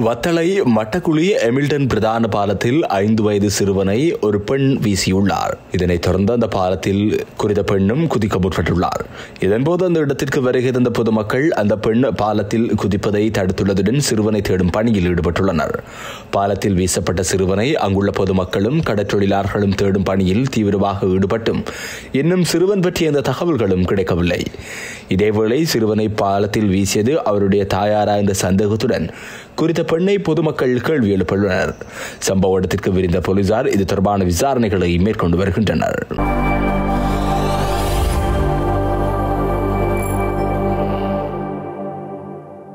வத்தளை மட்டக்குழி எமில்டன் பிரதான பாலத்தில் 5 வயது சிறுவனை ஒரு பெண் வீசியுள்ளார். இதனைத் தொடர்ந்து அந்த பாலத்தில் குறித்த பெண்ணும் குதிக்க முற்பட்டுள்ளார். இதன்போது அந்த இடத்திற்கு வருகை தந்த பொதுமக்கள் அந்த பெண் பாலத்தில் குதிப்பதை தடுத்துள்ளதுடன் சிறுவனை தேடும் பணியில் ஈடுபட்டுள்ளனர். பாலத்தில் வீசப்பட்ட சிறுவனை அங்குள்ள பொதுமக்களும் கடற்றொழிலாளர்களும் தேடும் பணியில் தீவிரமாக ஈடுபட்டும் இன்னும் சிறுவன் பற்றிய எந்த தகவல்களும் கிடைக்கவில்லை. இதேவேளை சிறுவனை பாலத்தில் வீசியது அவருடைய தாயாரா என்ற சந்தேகத்துடன் குறித்த பெண்ணை பொதுமக்கள் கேள்வி எழுப்பியுள்ளனர். சம்பவ இடத்திற்கு விரைந்த போலீசார் இது தொடர்பான விசாரணைகளை மேற்கொண்டு வருகின்றனர்.